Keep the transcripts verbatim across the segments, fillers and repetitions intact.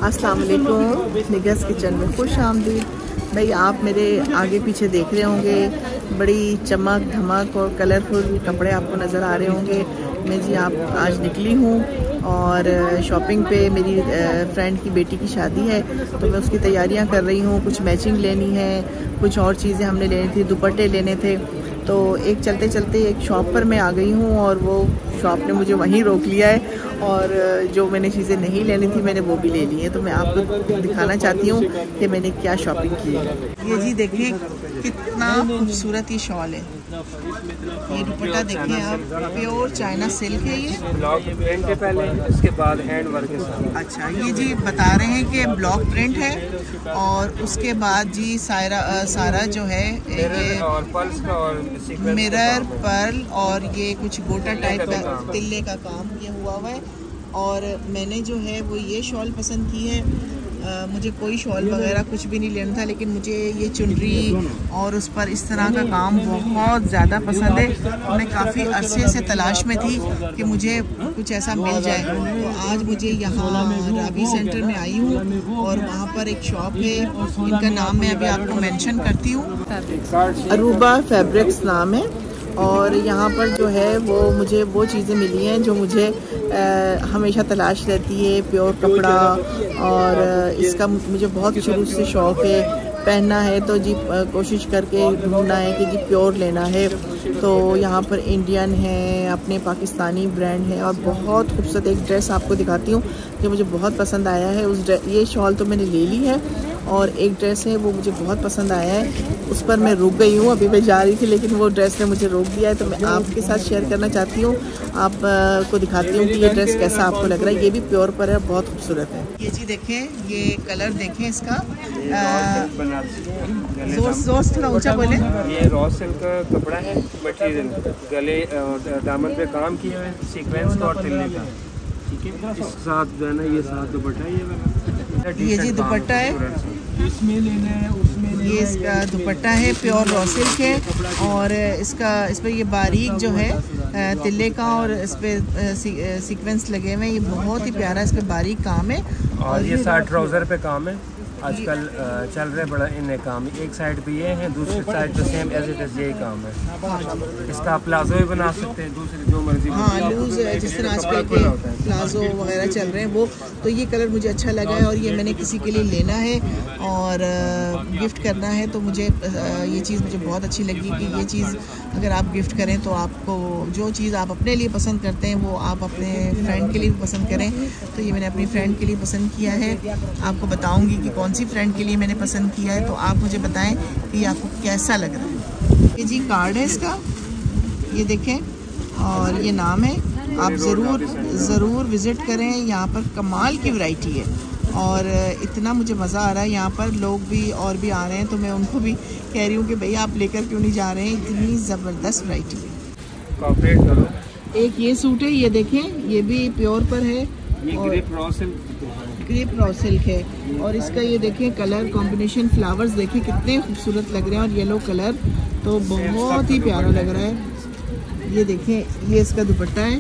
अस्सलाम वालेकुम, निगस किचन में खुश आमदीद। भाई आप मेरे आगे पीछे देख रहे होंगे, बड़ी चमक धमक और कलरफुल कपड़े आपको नज़र आ रहे होंगे। मैं जी आप आज निकली हूँ और शॉपिंग पे मेरी फ्रेंड की बेटी की शादी है, तो मैं उसकी तैयारियां कर रही हूँ। कुछ मैचिंग लेनी है, कुछ और चीज़ें हमने लेनी थी, दुपट्टे लेने थे। तो एक चलते चलते एक शॉप पर मैं आ गई हूँ और वो शॉप ने मुझे वहीं रोक लिया है और जो मैंने चीज़ें नहीं लेनी थी मैंने वो भी ले ली है। तो मैं आपको दिखाना चाहती हूँ कि मैंने क्या शॉपिंग की है। ये जी देखिए कितना खूबसूरत ये शॉल है, ये दुपट्टा देखिए आप, प्योर चाइना सिल्क है ये, ब्लॉक प्रिंट है पहले, इसके बाद हैंड वर्क के साथ। अच्छा, ये जी बता रहे हैं कि ब्लॉक प्रिंट है और उसके बाद जी सारा सारा जो है ये और पर्ल्स का और मिरर पर्ल और ये कुछ गोटा टाइप का तिल्ले का काम ये हुआ हुआ है। और मैंने जो है वो ये शॉल पसंद की है। आ, मुझे कोई शॉल वगैरह कुछ भी नहीं लेना था, लेकिन मुझे ये चुनरी और उस पर इस तरह का काम बहुत ज़्यादा पसंद है। मैं काफ़ी अरसे से तलाश में थी कि मुझे कुछ ऐसा मिल जाए, तो आज मुझे यहाँ राबी सेंटर में आई हूँ और वहाँ पर एक शॉप है, इनका नाम मैं अभी आपको मेंशन करती हूँ, अरूबा फैब्रिक्स नाम है। और यहाँ पर जो है वो मुझे वो चीज़ें मिली हैं जो मुझे आ, हमेशा तलाश रहती है, प्योर कपड़ा। और इसका मुझे बहुत शुरू से शौक़ है, पहनना है तो जी कोशिश करके ढूंढना है कि जी प्योर लेना है। तो यहाँ पर इंडियन है, अपने पाकिस्तानी ब्रांड है और बहुत खूबसूरत एक ड्रेस आपको दिखाती हूँ जो मुझे बहुत पसंद आया है। उस ये शॉल तो मैंने ले ली है और एक ड्रेस है वो मुझे बहुत पसंद आया है, उस पर मैं रुक गई हूँ। अभी मैं जा रही थी लेकिन वो ड्रेस ने मुझे रोक दिया है, तो मैं आपके साथ शेयर करना चाहती हूँ, आप को दिखाती हूँ कि ये ड्रेस कैसा आपको लग रहा है। ये भी प्योर पर है, बहुत खूबसूरत है। ये जी देखें, ये कलर देखें इसका, जोर से थोड़ा ऊंचा बोले। ये रॉ सिल्क का कपड़ा है, मटेरियल गले दामन पे काम किया है, सीक्वेंस का और तिल्ले का, ठीक है। इस साथ जो है ना ये साथ दुपट्टा ये ये जी दुपट्टा है, इसमें लेना है उसमें लेना, ये इसका दुपट्टा है, प्योर रॉ सिल्क है और इसका इस पर ये बारीक जो है तिल्ले का और इस पर सीक्वेंस लगे हुए हैं। ये बहुत ही प्यारा इस पर बारीक काम है और ये साथ ट्राउज़र पे काम है। आजकल चल रहे बड़ा इन्हें काम, एक साइड पे ये है, दूसरी साइड पे सेम एज इट इज यही काम है। इसका प्लाजो भी बना सकते हैं, दूसरे जो मर्जी, हाँ लूज जिस तरह आजकल के प्लाजो वगैरह चल रहे हैं वो। तो ये कलर मुझे अच्छा लगा है और ये मैंने किसी के लिए लेना है और गिफ्ट करना है, तो मुझे ये चीज़ मुझे बहुत अच्छी लगी कि ये चीज़ अगर आप गिफ्ट करें तो आपको जो चीज़ आप अपने लिए पसंद करते हैं वो आप अपने फ्रेंड के लिए भी पसंद करें। तो ये मैंने अपनी फ्रेंड के लिए पसंद किया है, आपको बताऊँगी कि कौन सी फ्रेंड के लिए मैंने पसंद किया है, तो आप मुझे बताएं कि ये आपको कैसा लग रहा है। ये जी कार्ड है इसका, ये देखें और ये नाम है, आप ज़रूर ज़रूर विज़िट करें। यहाँ पर कमाल की वैरायटी है और इतना मुझे मज़ा आ रहा है, यहाँ पर लोग भी और भी आ रहे हैं, तो मैं उनको भी कह रही हूँ कि भाई आप लेकर क्यों नहीं जा रहे हैं, इतनी ज़बरदस्त वैरायटी है। कॉपरेट करो। एक ये सूट है, ये देखें, ये भी प्योर पर है, ये grape raw silk grape raw silk है और इसका ये देखिए कलर कॉम्बिनेशन, फ्लावर्स देखिए कितने खूबसूरत लग रहे हैं और येलो कलर तो बहुत ही प्यारा लग रहा है। ये देखें, ये इसका दुपट्टा है,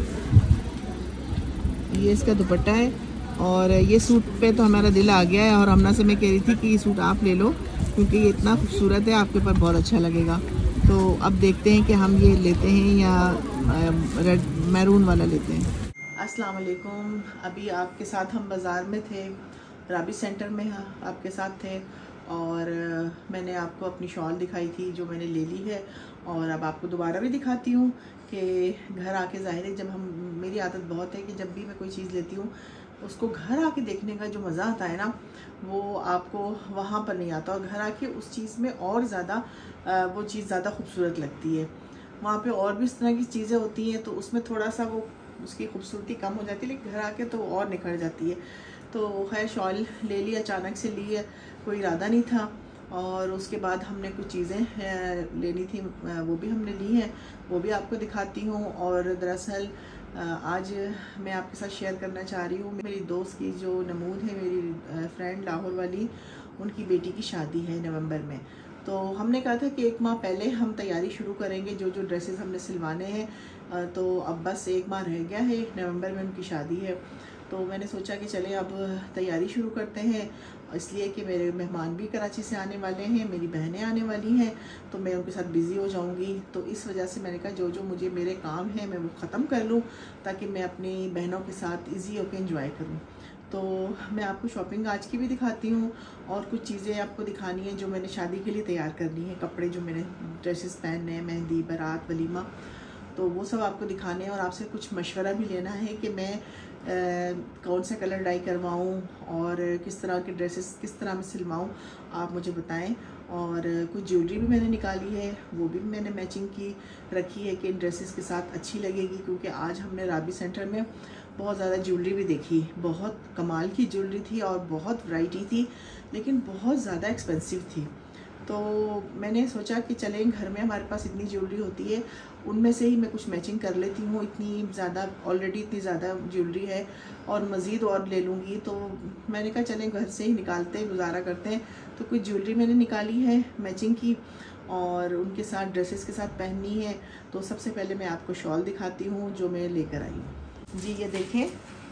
ये इसका दुपट्टा है और ये सूट पे तो हमारा दिल आ गया है और हमना से मैं कह रही थी कि ये सूट आप ले लो क्योंकि ये इतना खूबसूरत है, आपके ऊपर बहुत अच्छा लगेगा। तो अब देखते हैं कि हम ये लेते हैं या रेड मैरून वाला लेते हैं। अस्सलाम वालेकुम, अभी आपके साथ हम बाज़ार में थे, राबी सेंटर में आपके साथ थे और मैंने आपको अपनी शॉल दिखाई थी जो मैंने ले ली है और अब आपको दोबारा भी दिखाती हूँ कि घर आके ज़ाहिर है जब हम, मेरी आदत बहुत है कि जब भी मैं कोई चीज़ लेती हूँ उसको घर आके देखने का जो मज़ा आता है ना वो आपको वहाँ पर नहीं आता और घर आके उस चीज़ में और ज़्यादा वो चीज़ ज़्यादा खूबसूरत लगती है। वहाँ पे और भी इस तरह की चीज़ें होती हैं तो उसमें थोड़ा सा वो उसकी खूबसूरती कम हो जाती है, लेकिन घर आके तो और निखर जाती है। तो खैर शॉल ले ली, अचानक से ली है, कोई इरादा नहीं था और उसके बाद हमने कुछ चीज़ें लेनी थी वो भी हमने ली हैं, वो भी आपको दिखाती हूँ। और दरअसल आज मैं आपके साथ शेयर करना चाह रही हूँ, मेरी दोस्त की जो नमूद है, मेरी फ्रेंड लाहौर वाली, उनकी बेटी की शादी है नवंबर में। तो हमने कहा था कि एक माह पहले हम तैयारी शुरू करेंगे, जो जो ड्रेसेस हमने सिलवाने हैं। तो अब बस एक माह रह गया है, नवंबर में उनकी शादी है। तो मैंने सोचा कि चलें अब तैयारी शुरू करते हैं, इसलिए कि मेरे मेहमान भी कराची से आने वाले हैं, मेरी बहनें आने वाली हैं, तो मैं उनके साथ बिज़ी हो जाऊंगी। तो इस वजह से मैंने कहा जो जो मुझे मेरे काम हैं मैं वो ख़त्म कर लूँ, ताकि मैं अपनी बहनों के साथ इजी होकर एंजॉय करूँ। तो मैं आपको शॉपिंग आज की भी दिखाती हूँ, और कुछ चीज़ें आपको दिखानी है जो मैंने शादी के लिए तैयार करनी है, कपड़े जो मैंने ड्रेसेस पहनने हैं, मेहंदी, बारात, वलीमा, तो वो सब आपको दिखाने हैं। और आपसे कुछ मशवरा भी लेना है कि मैं आ, कौन सा कलर डाई करवाऊँ और किस तरह के ड्रेसेस किस तरह में सिलवाऊँ, आप मुझे बताएं। और कुछ ज्वेलरी भी मैंने निकाली है, वो भी मैंने मैचिंग की रखी है कि इन ड्रेसेस के साथ अच्छी लगेगी, क्योंकि आज हमने राबी सेंटर में बहुत ज़्यादा ज्वेलरी भी देखी, बहुत कमाल की ज्वेलरी थी और बहुत वैरायटी थी, लेकिन बहुत ज़्यादा एक्सपेंसिव थी। तो मैंने सोचा कि चलें, घर में हमारे पास इतनी ज्वेलरी होती है, उनमें से ही मैं कुछ मैचिंग कर लेती हूँ। इतनी ज़्यादा ऑलरेडी इतनी ज़्यादा ज्वेलरी है और मज़ीद और ले लूँगी, तो मैंने कहा चलें घर से ही निकालते हैं, गुजारा करते हैं। तो कुछ ज्वेलरी मैंने निकाली है मैचिंग की, और उनके साथ ड्रेसेस के साथ पहननी है। तो सबसे पहले मैं आपको शॉल दिखाती हूँ जो मैं लेकर आई हूँ। जी ये देखें,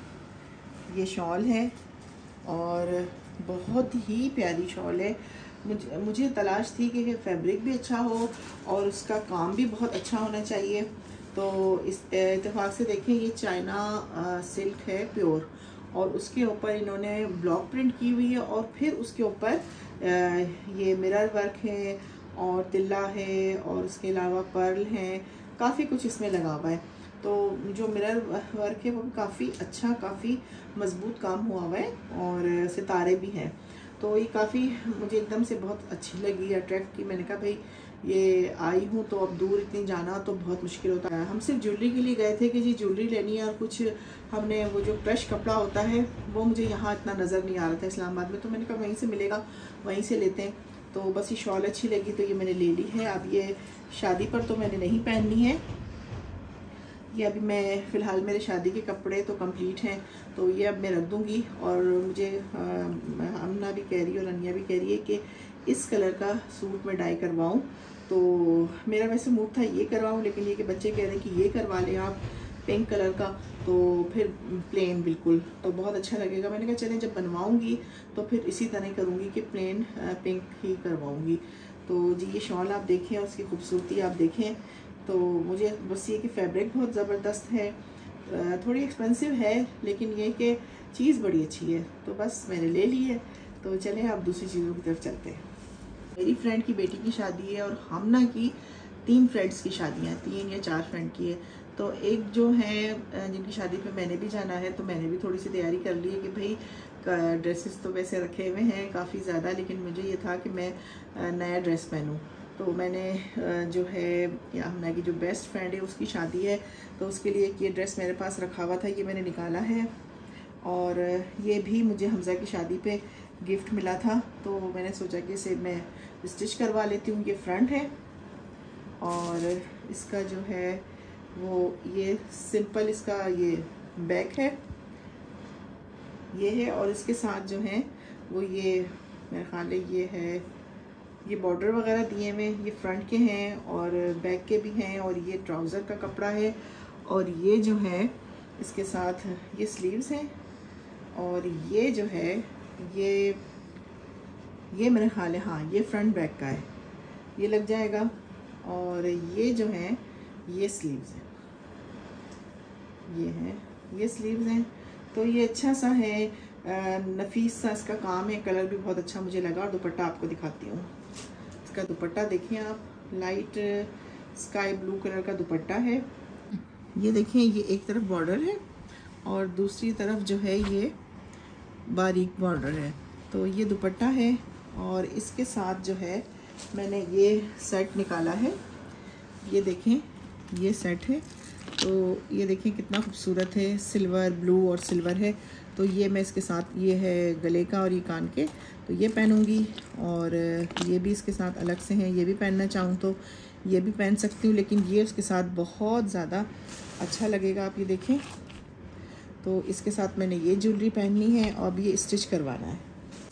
ये शॉल है और बहुत ही प्यारी शॉल है। मुझे मुझे तलाश थी कि फैब्रिक भी अच्छा हो और उसका काम भी बहुत अच्छा होना चाहिए। तो इस इत्तेफाक से देखें, ये चाइना सिल्क है प्योर, और उसके ऊपर इन्होंने ब्लॉक प्रिंट की हुई है, और फिर उसके ऊपर ये मिरर वर्क है और तिल्ला है, और उसके अलावा पर्ल हैं, काफ़ी कुछ इसमें लगा हुआ है। तो जो मिरर वर्क है वो काफ़ी अच्छा, काफ़ी मज़बूत काम हुआ हुआ है, और सितारे भी हैं। तो ये काफ़ी मुझे एकदम से बहुत अच्छी लगी, अट्रैक्ट की। मैंने कहा भाई ये आई हूँ तो अब दूर इतनी जाना तो बहुत मुश्किल होता है। हम सिर्फ ज्वेलरी के लिए गए थे कि जी ज्वेलरी लेनी है, और कुछ हमने वो जो क्रश कपड़ा होता है वो मुझे यहाँ इतना नज़र नहीं आ रहा था इस्लामाबाद में, तो मैंने कहा वहीं से मिलेगा, वहीं से लेते हैं। तो बस ये शॉल अच्छी लगी तो ये मैंने ले ली है। अब ये शादी पर तो मैंने नहीं पहननी है, ये अभी मैं फ़िलहाल मेरे शादी के कपड़े तो कंप्लीट हैं, तो ये अब मैं रख दूँगी। और मुझे अमना भी कह रही है और अनिया भी कह रही है कि इस कलर का सूट मैं डाई करवाऊँ। तो मेरा वैसे मूड था ये करवाऊँ, लेकिन ये कि बच्चे कह रहे हैं कि ये करवा लें आप पिंक कलर का, तो फिर प्लेन बिल्कुल तो बहुत अच्छा लगेगा। मैंने कहा चलें जब बनवाऊँगी तो फिर इसी तरह करूँगी कि प्लेन पिंक ही करवाऊँगी। तो जी ये शॉल आप देखें और उसकी खूबसूरती आप देखें। तो मुझे बस ये कि फैब्रिक बहुत ज़बरदस्त है, थोड़ी एक्सपेंसिव है, लेकिन ये कि चीज़ बड़ी अच्छी है, तो बस मैंने ले ली है। तो चलें आप दूसरी चीज़ों की तरफ चलते हैं। मेरी फ्रेंड की बेटी की शादी है, और हमना की तीन फ्रेंड्स की शादियाँ, तीन या चार फ्रेंड की है। तो एक जो है जिनकी शादी पे मैंने भी जाना है, तो मैंने भी थोड़ी सी तैयारी कर ली है कि भाई ड्रेसेस तो वैसे रखे हुए हैं काफ़ी ज़्यादा, लेकिन मुझे ये था कि मैं नया ड्रेस पहनूँ। तो मैंने जो है हमना की जो बेस्ट फ्रेंड है उसकी शादी है, तो उसके लिए ये ड्रेस मेरे पास रखा हुआ था, ये मैंने निकाला है। और ये भी मुझे हमज़ा की शादी पे गिफ्ट मिला था, तो मैंने सोचा कि इसे मैं स्टिच करवा लेती हूँ। ये फ्रंट है और इसका जो है वो ये सिंपल इसका ये बैक है, ये है, और इसके साथ जो है वो ये मेरे ख्याल है ये है, ये बॉर्डर वगैरह दिए हुए, ये फ्रंट के हैं और बैक के भी हैं, और ये ट्राउज़र का कपड़ा है, और ये जो है इसके साथ ये स्लीव्स हैं, और ये जो है ये ये मेरे ख्याल है हाँ ये फ्रंट बैक का है, ये लग जाएगा। और ये जो है ये स्लीव्स हैं, ये हैं ये स्लीव्स हैं। तो ये अच्छा सा है, नफीस सा इसका काम है, कलर भी बहुत अच्छा मुझे लगा। और दुपट्टा आपको दिखाती हूँ, इसका दुपट्टा देखिए आप, लाइट स्काई ब्लू कलर का दुपट्टा है। ये देखें, ये एक तरफ बॉर्डर है और दूसरी तरफ जो है ये बारीक बॉर्डर है। तो ये दुपट्टा है, और इसके साथ जो है मैंने ये सेट निकाला है, ये देखें ये सेट है। तो ये देखें कितना खूबसूरत है, सिल्वर ब्लू और सिल्वर है। तो ये मैं इसके साथ, ये है गले का और ये कान के, तो ये पहनूंगी। और ये भी इसके साथ अलग से हैं, ये भी पहनना चाहूँ तो ये भी पहन सकती हूँ, लेकिन ये उसके साथ बहुत ज़्यादा अच्छा लगेगा। आप ये देखें, तो इसके साथ मैंने ये ज्वेलरी पहननी है और अब ये स्टिच करवाना है।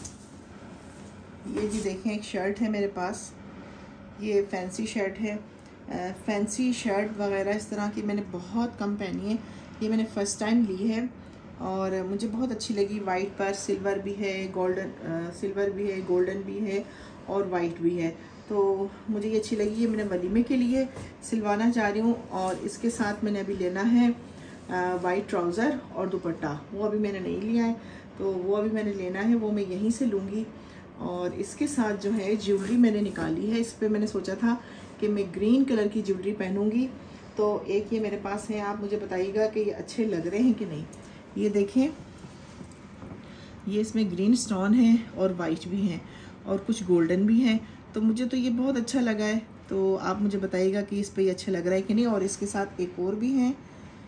ये जी देखें, एक शर्ट है मेरे पास, ये फैंसी शर्ट है। आ, फैंसी शर्ट वगैरह इस तरह की मैंने बहुत कम पहनी है, ये मैंने फ़र्स्ट टाइम ली है। और मुझे बहुत अच्छी लगी। वाइट पर सिल्वर भी है, गोल्डन सिल्वर भी है, गोल्डन भी है और वाइट भी है। तो मुझे ये अच्छी लगी। ये मैंने वलीमे के लिए सिलवाना चाह रही हूँ। और इसके साथ मैंने अभी लेना है वाइट ट्राउज़र और दुपट्टा। वो अभी मैंने नहीं लिया है, तो वो अभी मैंने लेना है, वो मैं यहीं से लूँगी। और इसके साथ जो है ज्वेलरी मैंने निकाली है। इस पर मैंने सोचा था कि मैं ग्रीन कलर की ज्वेलरी पहनूँगी। तो एक ये मेरे पास है, आप मुझे बताइएगा कि ये अच्छे लग रहे हैं कि नहीं। ये देखें, ये इसमें ग्रीन स्टोन है और वाइट भी हैं और कुछ गोल्डन भी हैं। तो मुझे तो ये बहुत अच्छा लगा है। तो आप मुझे बताइएगा कि इस पे ये अच्छा लग रहा है कि नहीं। और इसके साथ एक और भी हैं,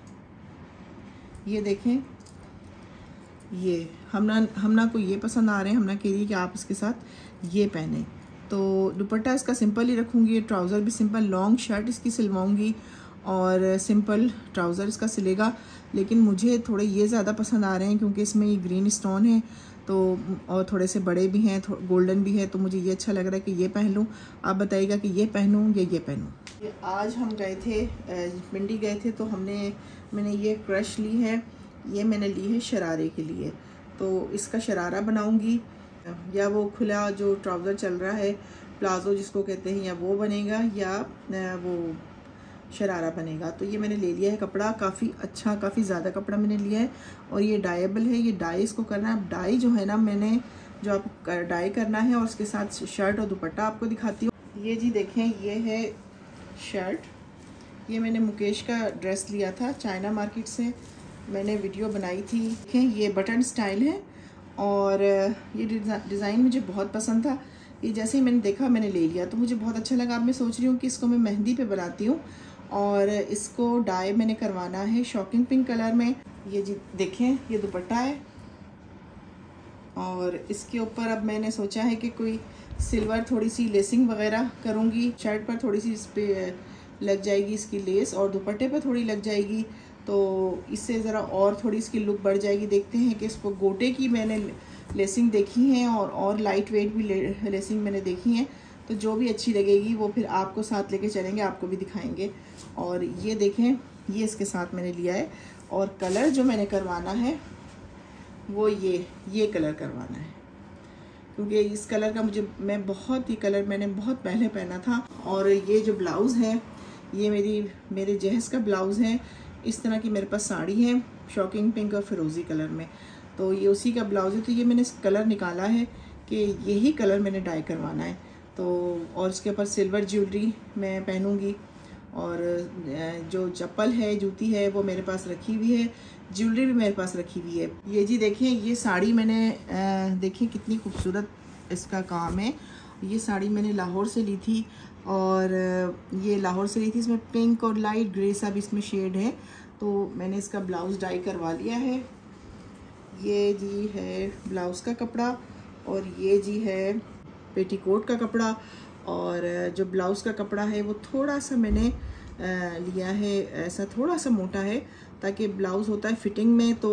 ये देखें, ये हमना हमना को ये पसंद आ रहे हैं। हमना कह रही है कि आप इसके साथ ये पहने। तो दुपट्टा इसका सिंपल ही रखूँगी, ट्राउज़र भी सिंपल, लॉन्ग शर्ट इसकी सिलवाऊँगी और सिंपल ट्राउज़र इसका सिलेगा। लेकिन मुझे थोड़े ये ज़्यादा पसंद आ रहे हैं क्योंकि इसमें ये ग्रीन स्टोन है, तो और थोड़े से बड़े भी हैं, गोल्डन भी है। तो मुझे ये अच्छा लग रहा है कि ये पहन लूँ। आप बताइएगा कि ये पहनूँ या ये पहनूँ। आज हम गए थे, मंडी गए थे, तो हमने मैंने ये क्रश ली है। ये मैंने ली है शरारे के लिए। तो इसका शरारा बनाऊँगी, या वो खुला जो ट्राउज़र चल रहा है प्लाज़ो जिसको कहते हैं, या वो बनेगा या वो शरारा बनेगा। तो ये मैंने ले लिया है कपड़ा, काफ़ी अच्छा, काफ़ी ज़्यादा कपड़ा मैंने लिया है। और ये डाइएबल है, ये डाई इसको करना है। डाई जो है ना, मैंने जो आप डाई करना है, और उसके साथ शर्ट और दुपट्टा आपको दिखाती हूँ। ये जी देखें, ये है शर्ट। ये मैंने मुकेश का ड्रेस लिया था चाइना मार्केट से, मैंने वीडियो बनाई थी। देखें, ये बटन स्टाइल है और ये डिज़ाइन मुझे बहुत पसंद था। ये जैसे ही मैंने देखा मैंने ले लिया, तो मुझे बहुत अच्छा लगा। अब मैं सोच रही हूँ कि इसको मैं मेहंदी पे बनाती हूँ और इसको डाई मैंने करवाना है शॉकिंग पिंक कलर में। ये जी देखें, ये दुपट्टा है और इसके ऊपर अब मैंने सोचा है कि कोई सिल्वर थोड़ी सी लेसिंग वगैरह करूँगी। शर्ट पर थोड़ी सी इस पर लग जाएगी इसकी लेस और दुपट्टे पर थोड़ी लग जाएगी, तो इससे ज़रा और थोड़ी इसकी लुक बढ़ जाएगी। देखते हैं कि इसको गोटे की मैंने लेसिंग देखी है और और लाइट वेट भी ले, लेसिंग मैंने देखी है। तो जो भी अच्छी लगेगी वो फिर आपको साथ लेके चलेंगे, आपको भी दिखाएंगे। और ये देखें, ये इसके साथ मैंने लिया है। और कलर जो मैंने करवाना है वो ये ये कलर करवाना है, क्योंकि इस कलर का मुझे मैं बहुत ही कलर मैंने बहुत पहले पहना था। और ये जो ब्लाउज़ है, ये मेरी मेरे जहेज़ का ब्लाउज़ है। इस तरह की मेरे पास साड़ी है शॉकिंग पिंक और फिरोज़ी कलर में, तो ये उसी का ब्लाउज़ है। तो ये मैंने कलर निकाला है कि यही कलर मैंने डाई करवाना है। तो और इसके ऊपर सिल्वर ज्वेलरी मैं पहनूंगी। और जो चप्पल है, जूती है, वो मेरे पास रखी हुई है। ज्वेलरी भी मेरे पास रखी हुई है। ये जी देखिए, ये साड़ी मैंने देखिए कितनी खूबसूरत इसका काम है। ये साड़ी मैंने लाहौर से ली थी और ये लाहौर से ली थी। इसमें पिंक और लाइट ग्रे सा भी इसमें शेड है। तो मैंने इसका ब्लाउज़ डाई करवा लिया है। ये जी है ब्लाउज़ का कपड़ा और ये जी है पेटीकोट का कपड़ा। और जो ब्लाउज़ का कपड़ा है वो थोड़ा सा मैंने लिया है, ऐसा थोड़ा सा मोटा है, ताकि ब्लाउज़ होता है फिटिंग में तो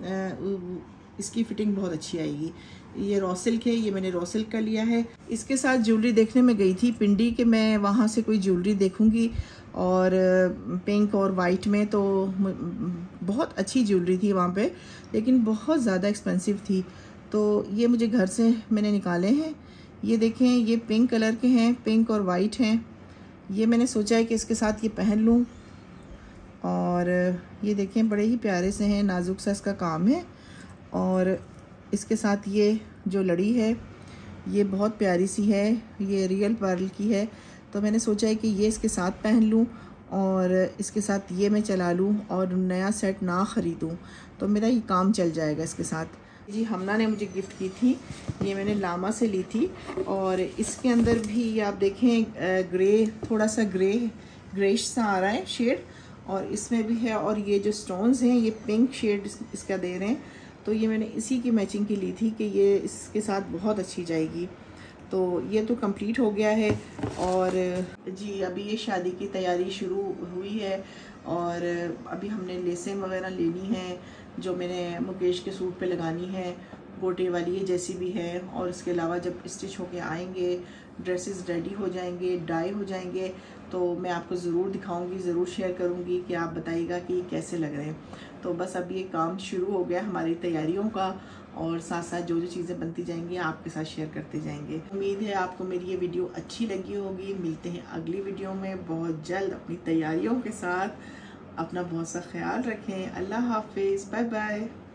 इसकी फिटिंग बहुत अच्छी आएगी। ये रॉ सिल्क है, ये मैंने रॉ सिल्क का लिया है। इसके साथ ज्वेलरी देखने में गई थी पिंडी के, मैं वहाँ से कोई ज्वेलरी देखूँगी और पिंक और वाइट में, तो बहुत अच्छी ज्वेलरी थी वहाँ पे, लेकिन बहुत ज़्यादा एक्सपेंसिव थी। तो ये मुझे घर से मैंने निकाले हैं। ये देखें, ये पिंक कलर के हैं, पिंक और वाइट हैं। ये मैंने सोचा है कि इसके साथ ये पहन लूँ। और ये देखें, बड़े ही प्यारे से हैं, नाजुक सा इसका काम है। और इसके साथ ये जो लड़ी है ये बहुत प्यारी सी है, ये रियल पर्ल की है। तो मैंने सोचा है कि ये इसके साथ पहन लूँ और इसके साथ ये मैं चला लूँ और नया सेट ना ख़रीदूँ, तो मेरा ये काम चल जाएगा इसके साथ। जी हमना ने मुझे गिफ्ट की थी, ये मैंने लामा से ली थी। और इसके अंदर भी आप देखें ग्रे, थोड़ा सा ग्रे ग्रेश सा आ रहा है शेड, और इसमें भी है। और ये जो स्टोन्स हैं ये पिंक शेड इसका दे रहे हैं। तो ये मैंने इसी की मैचिंग की ली थी कि ये इसके साथ बहुत अच्छी जाएगी। तो ये तो कंप्लीट हो गया है। और जी अभी ये शादी की तैयारी शुरू हुई है और अभी हमने लेसें वगैरह लेनी है जो मैंने मुकेश के सूट पे लगानी है, गोटे वाली ये जैसी भी है। और इसके अलावा जब स्टिच होके आएंगे, ड्रेसेस रेडी हो जाएंगे, डाई हो जाएंगे, तो मैं आपको ज़रूर दिखाऊंगी, ज़रूर शेयर करूंगी कि आप बताइएगा कि कैसे लग रहे हैं। तो बस अब ये काम शुरू हो गया हमारी तैयारियों का, और साथ साथ जो जो चीज़ें बनती जाएंगी आपके साथ शेयर करते जाएंगे। उम्मीद है आपको मेरी ये वीडियो अच्छी लगी होगी। मिलते हैं अगली वीडियो में बहुत जल्द अपनी तैयारियों के साथ। अपना बहुत सा ख्याल रखें। अल्लाह हाफिज़, बाय बाय।